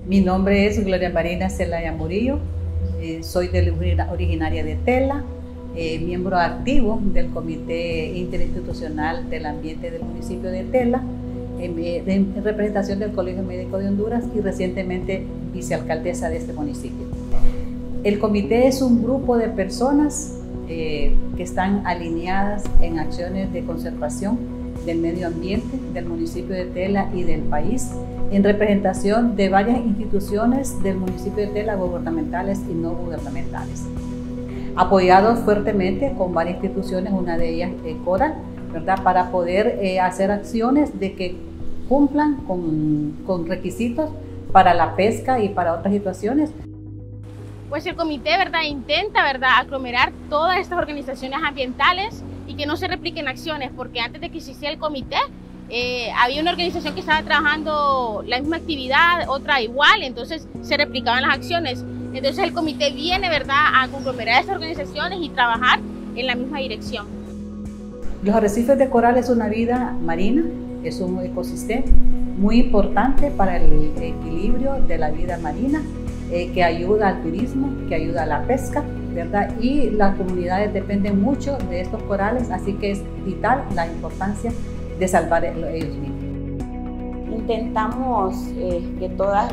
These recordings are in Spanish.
Mi nombre es Gloria Marina Celaya Murillo, soy originaria de Tela, miembro activo del Comité Interinstitucional del Ambiente del municipio de Tela, en representación del Colegio Médico de Honduras y recientemente vicealcaldesa de este municipio. El comité es un grupo de personas que están alineadas en acciones de conservación del medio ambiente del municipio de Tela y del país, en representación de varias instituciones del municipio de Tela, gubernamentales y no gubernamentales. Apoyados fuertemente con varias instituciones, una de ellas Coral, ¿verdad? Para poder hacer acciones de que cumplan con requisitos para la pesca y para otras situaciones. Pues el comité, ¿verdad?, intenta, ¿verdad?, aglomerar todas estas organizaciones ambientales y que no se repliquen acciones, porque antes de que existiera el comité, había una organización que estaba trabajando la misma actividad, otra igual, entonces se replicaban las acciones. Entonces el comité viene, ¿verdad?, a conglomerar estas organizaciones y trabajar en la misma dirección. Los arrecifes de coral es una vida marina, es un ecosistema muy importante para el equilibrio de la vida marina, que ayuda al turismo, que ayuda a la pesca, ¿verdad? Y las comunidades dependen mucho de estos corales, así que es vital la importancia de salvar ellos mismos. Intentamos que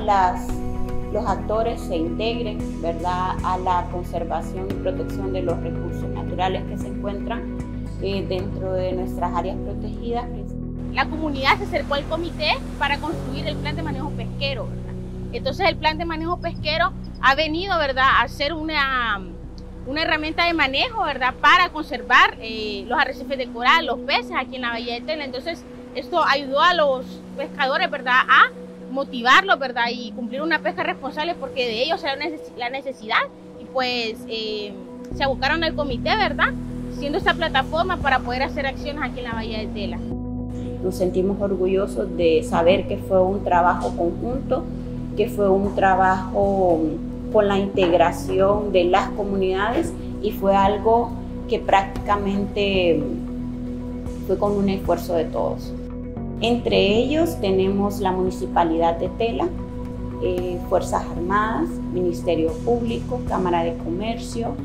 los actores se integren, ¿verdad?, a la conservación y protección de los recursos naturales que se encuentran dentro de nuestras áreas protegidas. La comunidad se acercó al comité para construir el plan de manejo pesquero, ¿verdad? Entonces el plan de manejo pesquero ha venido, ¿verdad?, a ser una herramienta de manejo, ¿verdad?, para conservar los arrecifes de coral, los peces aquí en la bahía de Tela. Entonces esto ayudó a los pescadores, ¿verdad?, a motivarlos, ¿verdad?, y cumplir una pesca responsable, porque de ellos era la necesidad, y pues se abocaron al comité, ¿verdad?, siendo esta plataforma para poder hacer acciones aquí en la bahía de Tela. Nos sentimos orgullosos de saber que fue un trabajo conjunto, que fue un trabajo con la integración de las comunidades, y fue algo que prácticamente fue con un esfuerzo de todos. Entre ellos tenemos la Municipalidad de Tela, Fuerzas Armadas, Ministerio Público, Cámara de Comercio,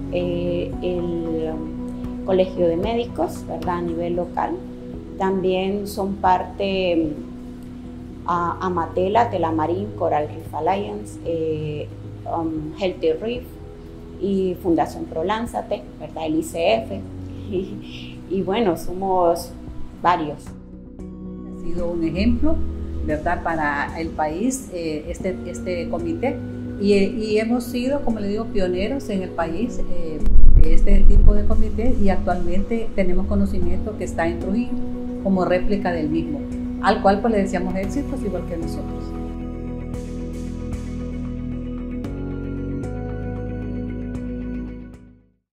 el Colegio de Médicos, ¿verdad?, a nivel local. También son parte Amatela, Telamarín, Coral Reef Alliance, Healthy Reef y Fundación Prolánzate, ¿verdad?, el ICF. Y bueno, somos varios. Ha sido un ejemplo, ¿verdad?, para el país este comité, y hemos sido, como le digo, pioneros en el país de este tipo de comité, y actualmente tenemos conocimiento que está en Trujillo como réplica del mismo, al cual pues le deseamos éxitos igual que nosotros.